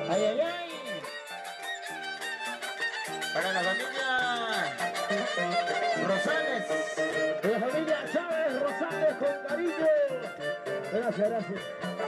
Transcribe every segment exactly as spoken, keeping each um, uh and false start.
Ay, ay, ay. Para la familia Rosales. La familia Chávez Rosales con cariño. Gracias, gracias.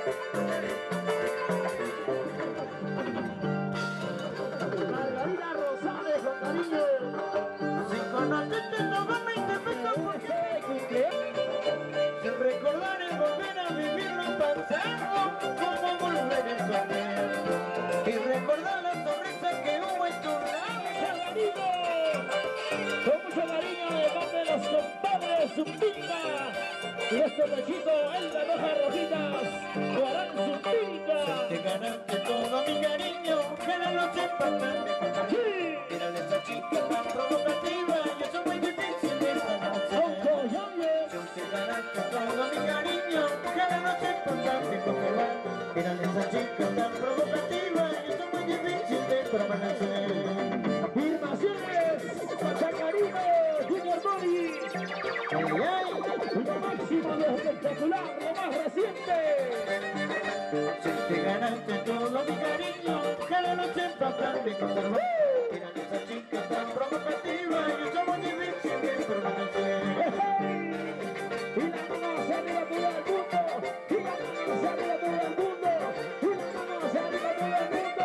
Margarita Rosales con cariño. Si conociste no me interpreto porque sin recordar y volver a vivir lo pasado, como volver a soñar y recordar la sonrisa que hubo en tu lado. Cariño, con mucho cariño de parte de los compadres Zumbica y este pechito, el de Rojas Rojitas, Guarán Zumbica. Te ganaste todo mi cariño, que la noche pasante con Sí. Mira esa chica tan provocativa y eso es muy difícil de conocer. Te ganaste todo mi cariño, que la noche pasante con Mira esa chica tan provocativa y eso es muy difícil de conocer. Filmaciones, Chacarino, Junior Body. Ay, ay. Lo máximo, lo espectacular, lo más reciente. Si te ganaste todo mi cariño, que la noche pasante con Mira esa chica tan provocativa y eso es muy difícil de conocer. Y la mano hacia arriba todo el mundo. Y la mano hacia arriba todo el mundo. Y la mano hacia arriba todo el mundo.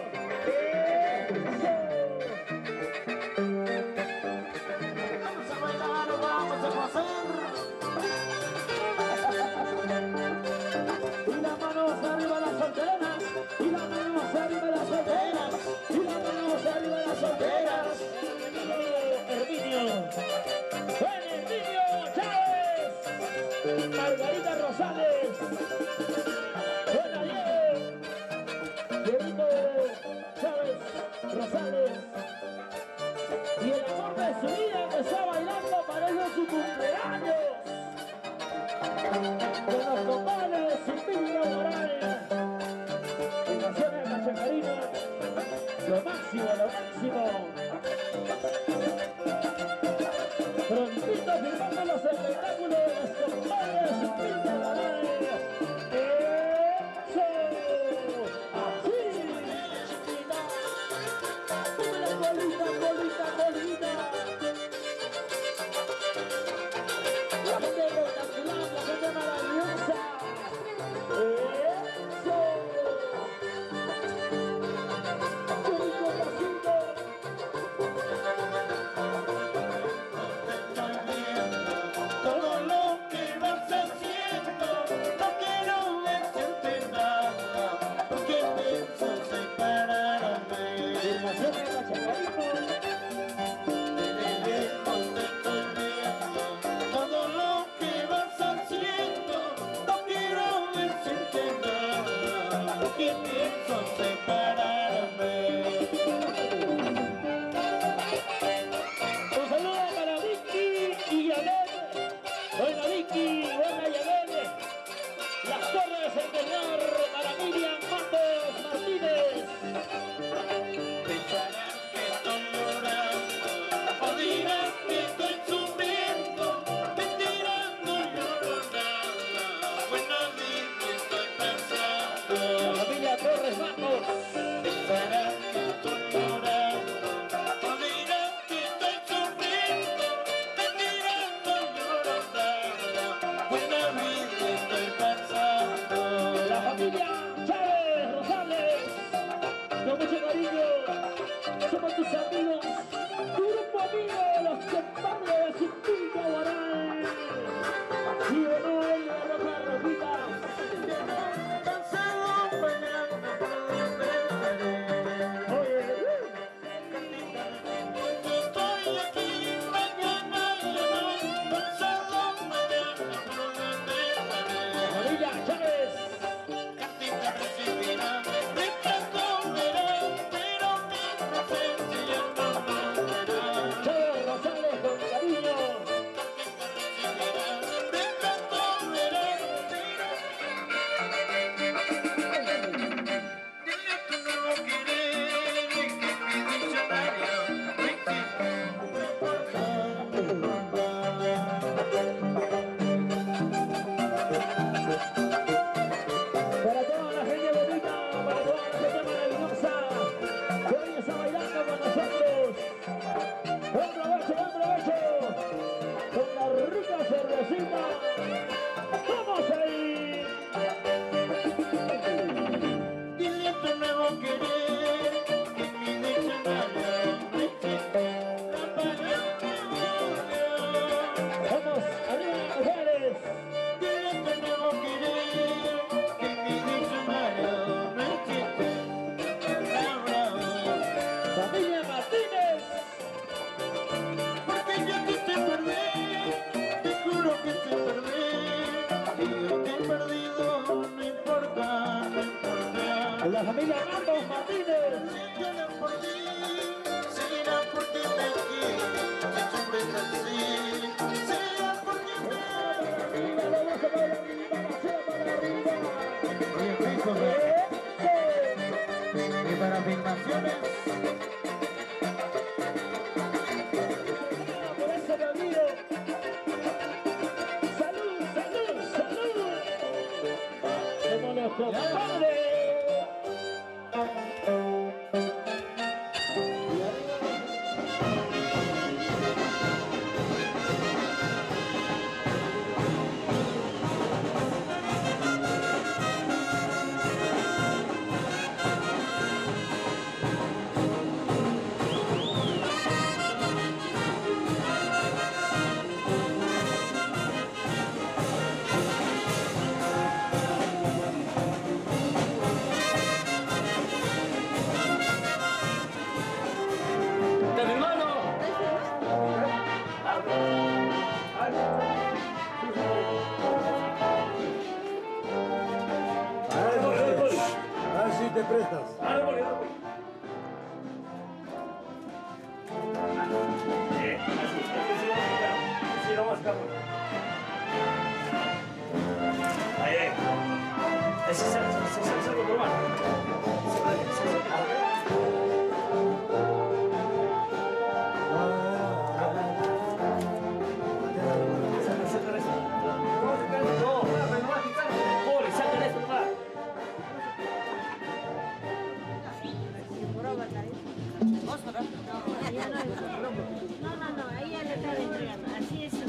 Vamos a bailar, vamos a gozar. Y la mano hacia arriba las solteras. Y la mano hacia arriba las solteras. Y la mano hacia arriba las solteras. Herminio. Buen Herminio Chávez. Margarita Rosales. Buen Ariel. Dieguito Chávez Rosales. Y el amor de su vida que está bailando parece su cumpleaños. Con los compadres de Zumbica Morales. Naciones de Machacarino. Lo máximo, lo máximo. Prontito firmando los espectáculos de los compadres de Zumbica Morales. ¡Eso! ¡Así! Bolita, bolita, bolita. La gente espectacular, la gente maravillosa. ¡Eso! ¡Qué rico pasito! Todo lo que vas haciendo, no quiero decirte nada, porque pienso separarme. Naciones de Machacarino. De lejos te estoy viendo, todo lo que vas haciendo, no quiero decirte nada, porque pienso separarme. Un saludo para Vicky y Yabel. Buena Vicky, buena Yabel. Las Torres de Centenar para Miriam Matos Martínez. Pensarás que estoy llorando, o dirás que estoy sufriendo, mentirando lloro nada, bueno a mí que estoy pensando. La familia Torres Matos. Pensarás que estoy llorando, o dirás que estoy sufriendo, mentirando lloro nada, bueno a mí que estoy pensando. La familia Chávez Rosales. Con mucho cariño. Somos tus amigos. Tu grupo amigo, los compadres de Zumbica Guarán. Y de nuevo el de Rojas Rojitas. Cansado peleando por defenderé. Oye, Estoy aquí, mañana ya no, cansado mañana por defenderé. familia Chávez. Cartita recibirá, retrato verá, pero mi presencia ya no volverá. Chávez Rosales con cariño. Cartita recibirá, retrato verá, pero La familia Matos Martínez. Si lloran por ti, seguirán porque te quiero. Si sufres así, seguirán porque te Arriba, lo vas a ver arriba, la cena para arriba. Oye, Christopher, y para filmaciones, Por ese camino. Salud, salud, salud. Como los compadres. Te prestas. Árbol, árbol. Eh, así, es que si no, si no más caro. Ahí, ahí. Ese es el, ese es el cerro normal. Se va, se va. Saca, saca eso. No, Poli, saca eso, nomás. No, no, no, ella le está entregando. Así es.